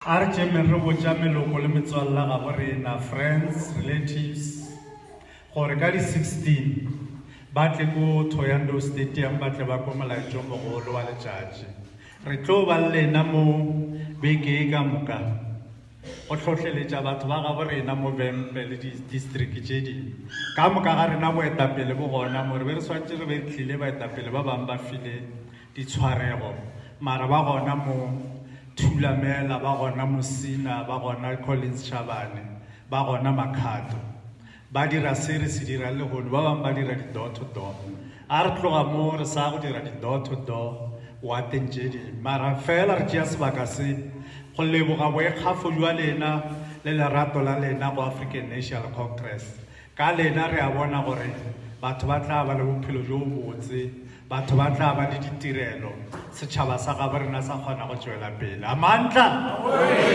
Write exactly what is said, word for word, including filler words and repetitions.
Arche menro bocha meloko le metswalla ga borena friends relatives gore ka di sixteen ba tle go Thoyando Stadium ba tle ba komela jombo go lo wa letšatši re tlo ba lena mo beke ka moka go tlhotlheletša batho ba ga borena mo Vempe le di district tše dingwe ka moka ga rena boetapele bo gona more be re swantse re be re tlile baetapele ba bangwe ba file ditshwarego mara ba gona mo Thulamela ba gona Mosina ba gona Collins Shabane ba gona Makhato ba dira se re se dira le go ba bang ba dira di door to door a re tloga mo re sa go dira di door to door wa tentšedi mara fela re tšea sebaka se go leboga boekgafo jwa lena le lerato la lena go African National Congress ka lena re a bona gore batho ba tla ba le bophelo jo bo botse batho ba tla ba le ditirelo setšhaba sa ga borena sa kgona go tšwela pele amandla